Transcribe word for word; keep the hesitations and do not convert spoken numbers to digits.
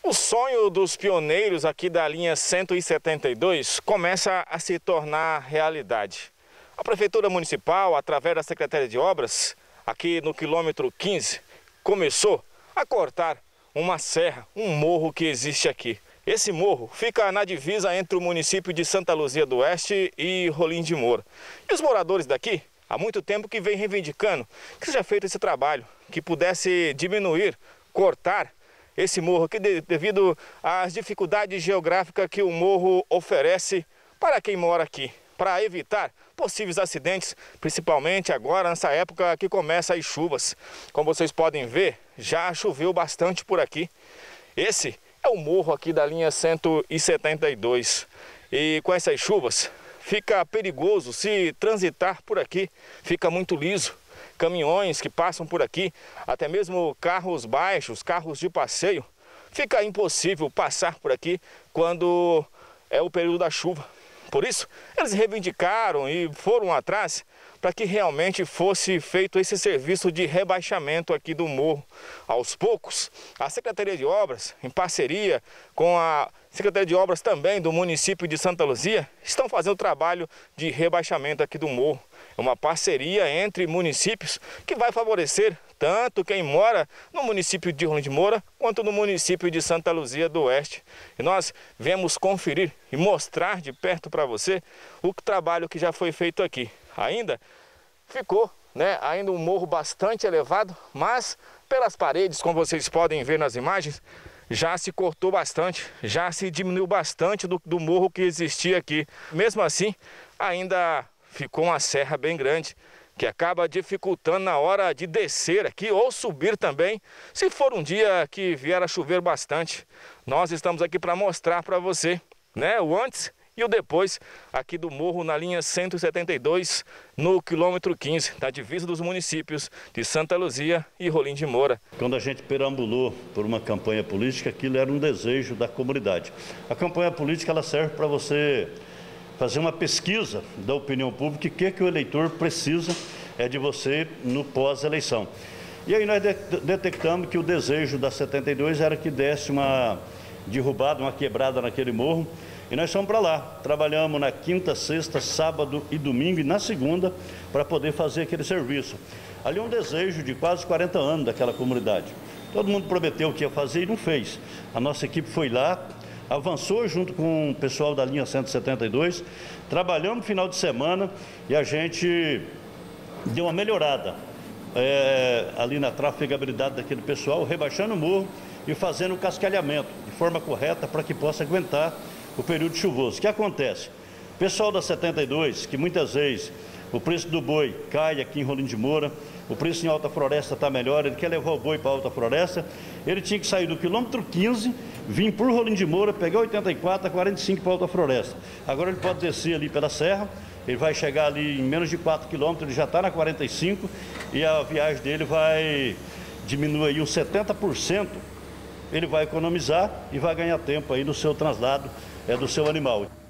O sonho dos pioneiros aqui da linha cento e setenta e dois começa a se tornar realidade. A Prefeitura Municipal, através da Secretaria de Obras, aqui no quilômetro quinze, começou a cortar uma serra, um morro que existe aqui. Esse morro fica na divisa entre o município de Santa Luzia do Oeste e Rolim de Moura. E os moradores daqui, há muito tempo que vem reivindicando que seja feito esse trabalho, que pudesse diminuir, cortar esse morro aqui devido às dificuldades geográficas que o morro oferece para quem mora aqui, para evitar possíveis acidentes, principalmente agora nessa época que começa as chuvas. Como vocês podem ver, já choveu bastante por aqui. Esse é o morro aqui da linha cento e setenta e dois e com essas chuvas fica perigoso se transitar por aqui, fica muito liso. Caminhões que passam por aqui, até mesmo carros baixos, carros de passeio, fica impossível passar por aqui quando é o período da chuva. Por isso, eles reivindicaram e foram atrás para que realmente fosse feito esse serviço de rebaixamento aqui do morro. Aos poucos, a Secretaria de Obras, em parceria com a Secretaria de Obras também do município de Santa Luzia, estão fazendo o trabalho de rebaixamento aqui do morro. É uma parceria entre municípios que vai favorecer tanto quem mora no município de Rolim de Moura quanto no município de Santa Luzia do Oeste. E nós viemos conferir e mostrar de perto para você o trabalho que já foi feito aqui. Ainda ficou, né, ainda um morro bastante elevado, mas pelas paredes, como vocês podem ver nas imagens, já se cortou bastante, já se diminuiu bastante do, do morro que existia aqui. Mesmo assim, ainda ficou uma serra bem grande, que acaba dificultando na hora de descer aqui ou subir também, se for um dia que vier a chover bastante. Nós estamos aqui para mostrar para você, né, o antes e o depois aqui do morro na linha cento e setenta e dois, no quilômetro quinze, da divisa dos municípios de Santa Luzia e Rolim de Moura. Quando a gente perambulou por uma campanha política, aquilo era um desejo da comunidade. A campanha política ela serve para você fazer uma pesquisa da opinião pública e o que, que o eleitor precisa é de você no pós-eleição. E aí nós de detectamos que o desejo da setenta e dois era que desse uma derrubada, uma quebrada naquele morro. E nós fomos para lá, trabalhamos na quinta, sexta, sábado e domingo e na segunda para poder fazer aquele serviço. Ali é um desejo de quase quarenta anos daquela comunidade. Todo mundo prometeu que ia fazer e não fez. A nossa equipe foi lá, avançou junto com o pessoal da linha cento e setenta e dois, trabalhamos no final de semana e a gente deu uma melhorada é, ali na trafegabilidade daquele pessoal, rebaixando o morro e fazendo o cascalhamento de forma correta para que possa aguentar o período chuvoso. O que acontece? O pessoal da setenta e dois, que muitas vezes o preço do boi cai aqui em Rolim de Moura, o preço em Alta Floresta está melhor, ele quer levar o boi para Alta Floresta, ele tinha que sair do quilômetro quinze, vir por Rolim de Moura, pegar oitenta e quatro a quarenta e cinco para Alta Floresta. Agora ele pode descer ali pela serra, ele vai chegar ali em menos de quatro quilômetros, ele já está na quarenta e cinco e a viagem dele vai diminuir aí uns setenta por cento, ele vai economizar e vai ganhar tempo aí no seu traslado é, do seu animal.